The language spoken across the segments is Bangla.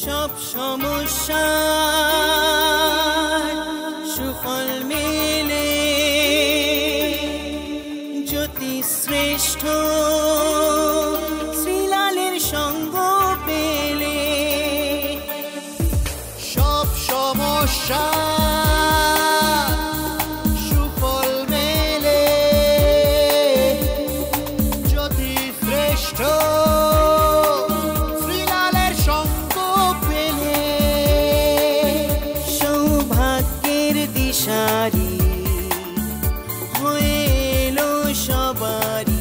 সব সমস্যা সুফল মেলে জ্যোতি শ্রেষ্ঠ শ্রীলালের সঙ্গ পেলে সব সমস্যা সুফল মেলে জ্যোতি শ্রেষ্ঠ শ্রীলালের সঙ্গ পেলে সৌভাগ্যের দিশারি হয়ে এলো সবারই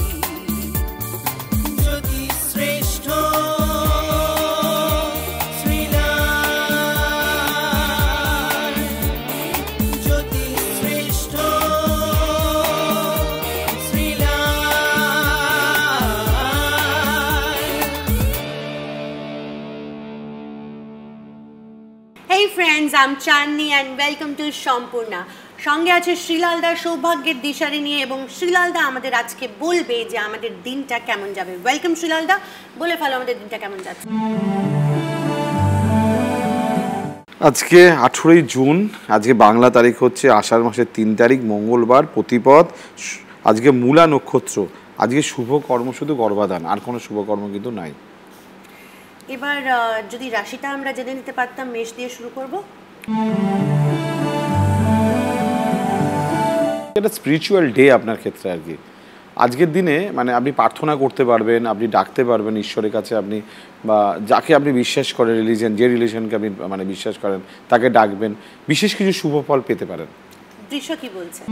জ্যোতি শ্রেষ্ঠ শ্রীলাল জ্যোতি শ্রেষ্ঠ Hey friends, I'm Chandni and welcome to Sampurna. সঙ্গে আছে শ্রীলালদা সৌভাগ্যের দিশারি নিয়ে এবং শ্রীলালদা আমাদের আজকে বলবে যে আমাদের দিনটা কেমন যাবে। ওয়েলকাম শ্রীলালদা, বলে ফেলো আমাদের দিনটা কেমন যাচ্ছে। আজকে 18ই জুন, আজকে বাংলা তারিখ হচ্ছে আষাঢ় মাসের 3 তারিখ মঙ্গলবার, প্রতিপদ। আজকে মূলা নক্ষত্র। আজকে শুভ কর্ম শুধু গর্ভাধান, আর কোনো শুভ কর্ম কিন্তু নাই। এবার যদি রাশিটা আমরা জেনে নিতে পারতাম, মেষ দিয়ে শুরু করব। এটা স্পিরিচুয়াল ডে আপনার ক্ষেত্রে আর কি। আজকের দিনে মানে আপনি প্রার্থনা করতে পারবেন, আপনি ডাকতে পারবেন ঈশ্বরের কাছে, আপনি বা যাকে আপনি বিশ্বাস করেন, রিলিজিয়ন, যে রিলিজিয়নকে আপনি মানে বিশ্বাস করেন তাকে ডাকবেন, বিশেষ কিছু শুভ ফল পেতে পারেন। দৃশ্য কি বলছে?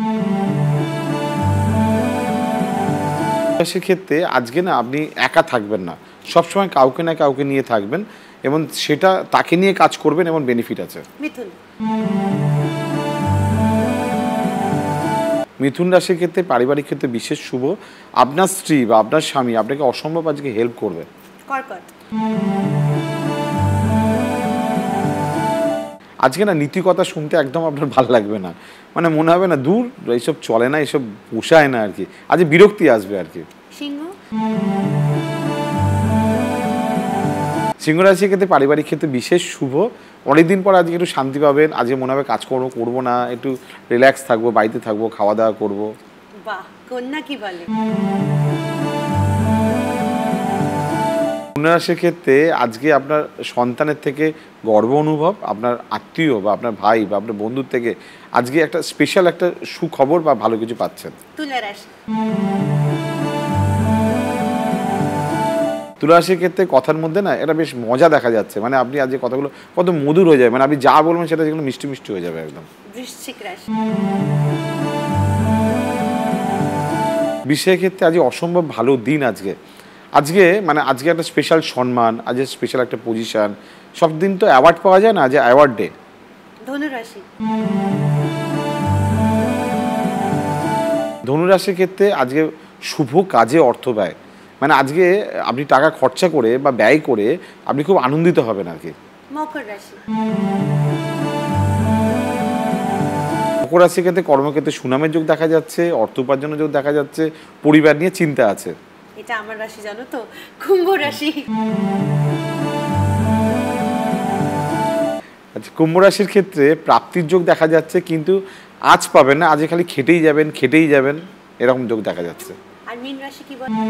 সেক্ষেত্রে আজকে না আপনি একা থাকবেন না, সবসময় কাউকে না কাউকে নিয়ে থাকবেন এবং সেটা তাকে নিয়ে কাজ করবেন এবং বেনিফিট আছে। মিথুন রাশির ক্ষেত্রে পারিবারিক ক্ষেত্রে বিশেষ শুভ। আপনার স্ত্রী বা আপনার স্বামী আপনাকে অসম্ভব আজকে হেল্প করবে। কর্কট আজকে না নীতি কথা শুনতে একদম আপনার ভালো লাগবে না, মানে মনে হবে না দূর এইসব চলে না, এইসব পোষায় না আর কি, আজ বিরক্তি আসবে আর কি। সিংহ রাশির ক্ষেত্রে পারিবারিক ক্ষেত্রে বিশেষ শুভ। অনেকদিন পর আজকে একটু শান্তি পাবেন, আজকে মনে হবে কাজকর্ম করবো না, একটু রিল্যাক্স থাকবো, বাড়িতে থাকবো, খাওয়া দাওয়া করবো। বাহ, কন্যা কি বলে? কন্যা রাশির ক্ষেত্রে আজকে আপনার সন্তানের থেকে গর্ব অনুভব, আপনার আত্মীয় বা আপনার ভাই বা আপনার বন্ধুর থেকে আজকে একটা স্পেশাল একটা সুখবর বা ভালো কিছু পাচ্ছেন। তুলা রাশি তুলা রাশির ক্ষেত্রে কথার মধ্যে না এটা বেশ মজা দেখা যাচ্ছে, মানে আপনি আজকে কথাগুলো কত মধুর হয়ে যাবে, মানে আপনি যা বলবেন সেটা যেগুলো মিষ্টি মিষ্টি হয়ে যাবে একদম। বৃশ্চিক রাশি বিষয়ের ক্ষেত্রে আজকে অসম্ভব ভালো দিন আজকে। আজকে মানে আজকে একটা স্পেশাল সম্মান, আজকে স্পেশাল একটা পজিশন, সব দিন তো অ্যাওয়ার্ড পাওয়া যায় না, আজ অ্যাওয়ার্ড ডে। ধনু রাশি ধনু রাশির ক্ষেত্রে আজকে শুভ কাজে অর্থ ব্যয়, মানে আজকে আপনি টাকা খরচা করে বা ব্যয় করে আপনি খুব আনন্দিত হবেন আর কি। মকর রাশি মকর রাশির ক্ষেত্রে কর্মক্ষেত্রে সুনামের যোগ দেখা যাচ্ছে, অর্থ উপার্জনের যোগ দেখা যাচ্ছে, পরিবার নিয়ে চিন্তা আছে। এটা আমার রাশি জানো তো, কুম্ভ রাশি। আচ্ছা, কুম্ভ রাশির ক্ষেত্রে প্রাপ্তির যোগ দেখা যাচ্ছে, কিন্তু আজ পাবেন না, আজ খালি খেটেই যাবেন এরকম যোগ দেখা যাচ্ছে। আর মীন রাশি কি বলে?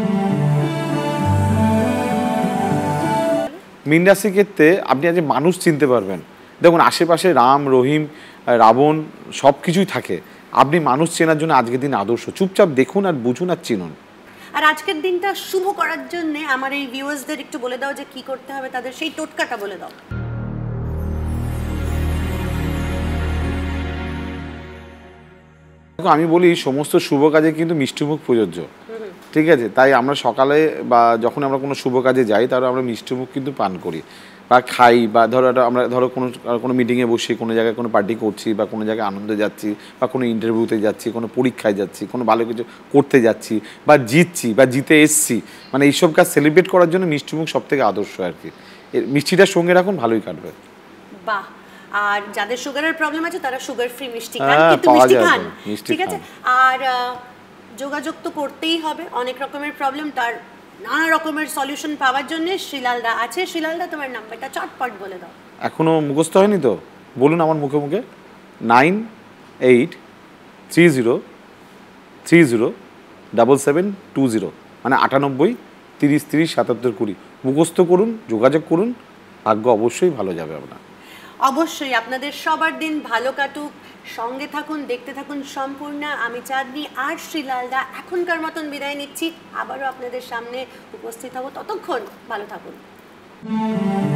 মীন রাশির ক্ষেত্রে আপনি আজ মানুষ চিনতে পারবেন। দেখুন আশেপাশে রাম, রহিম, রাবণ সব কিছুই থাকে, আপনি মানুষ চেনার জন্য আজকের দিন আদর্শ। চুপচাপ দেখুন আর বুঝুন আর চিনুন। আর আজকের দিনটা শুভ করার জন্য আমার এই ভিউয়ার্সদের একটু বলে দাও যে কি করতে হবে, তাদের সেই টোটকাটা বলে দাও। আমি বলি সমস্ত শুভ কাজে কিন্তু মিষ্টিমুখ প্রযোজ্য, ঠিক আছে? তাই আমরা সকালে বা যখন আমরা কোনো শুভ কাজে যাই তাহলে আমরা মিষ্টিমুখ কিন্তু পান করি বা খাই, বা আমরা কোনো মিটিংয়ে বসি, কোনো জায়গায় কোনো পার্টি করছি বা কোনো জায়গায় আনন্দে যাচ্ছি বা কোনো ইন্টারভিউতে যাচ্ছি, কোনো পরীক্ষায় যাচ্ছি, কোনো ভালো কিছু করতে যাচ্ছি বা জিতছি বা জিতে এসছি, মানে এইসব কাজ সেলিব্রেট করার জন্য মিষ্টিমুখ সব থেকে আদর্শ আর কি। মিষ্টিটার সঙ্গে রাখুন, ভালোই কাটবে। বাহ। আর যাদের সুগারের প্রবলেম আছে তারা সুগার ফ্রি মিষ্টি খান, কিন্তু মিষ্টি খান, ঠিক আছে? আর যোগাযোগ তো করতেই হবে, অনেক রকমের প্রবলেম, তার নানা রকমের সলিউশন পাওয়ার জন্য শ্রীলালদা আছে। শ্রীলালদা, তোমার নাম্বারটা চটপট বলে দাও। এখনও মুখস্থ হয়নি তো? বলুন আমার মুখে মুখে। 9830307720, মানে 9830307720। মুখস্থ করুন, যোগাযোগ করুন, ভাগ্য অবশ্যই ভালো যাবে আপনার। অবশ্যই আপনাদের সবার দিন ভালো কাটুক। সঙ্গে থাকুন, দেখতে থাকুন সম্পূর্ণ। আমি চাঁদনি আর শ্রীলালদা এখনকার মতন বিদায় নিচ্ছি। আবারও আপনাদের সামনে উপস্থিত হব, ততক্ষণ ভালো থাকুন।